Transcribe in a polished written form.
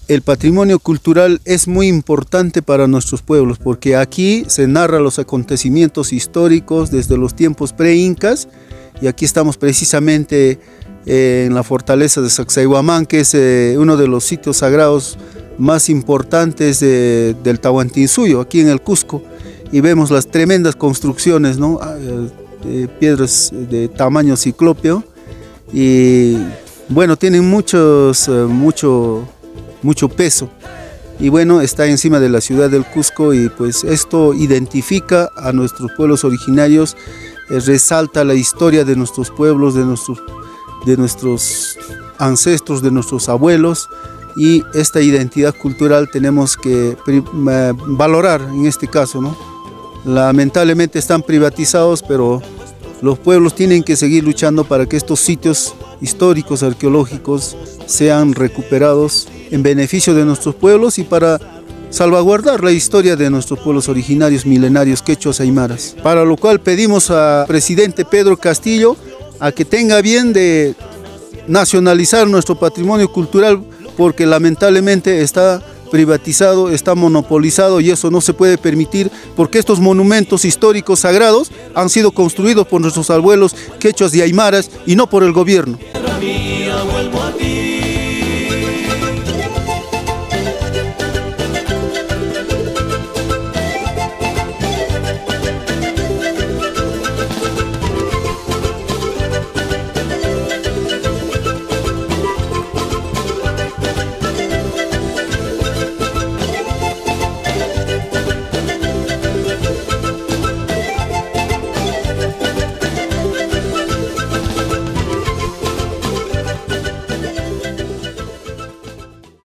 El patrimonio cultural es muy importante para nuestros pueblos porque aquí se narran los acontecimientos históricos desde los tiempos pre-incas, y aquí estamos precisamente en la fortaleza de Sacsayhuamán, que es uno de los sitios sagrados más importantes del Tahuantinsuyo, aquí en el Cusco, y vemos las tremendas construcciones, ¿no? Piedras de tamaño ciclópeo, y bueno, tienen mucho peso, y bueno, está encima de la ciudad del Cusco, y pues esto identifica a nuestros pueblos originarios, resalta la historia de nuestros pueblos, de nuestros ancestros, de nuestros abuelos, y esta identidad cultural tenemos que valorar en este caso, ¿no? Lamentablemente están privatizados, pero los pueblos tienen que seguir luchando para que estos sitios históricos, arqueológicos, sean recuperados en beneficio de nuestros pueblos y para salvaguardar la historia de nuestros pueblos originarios milenarios quechuas aymaras. Para lo cual pedimos al presidente Pedro Castillo a que tenga bien de nacionalizar nuestro patrimonio cultural, porque lamentablemente está privatizado, está monopolizado, y eso no se puede permitir, porque estos monumentos históricos sagrados han sido construidos por nuestros abuelos quechuas y aymaras y no por el gobierno.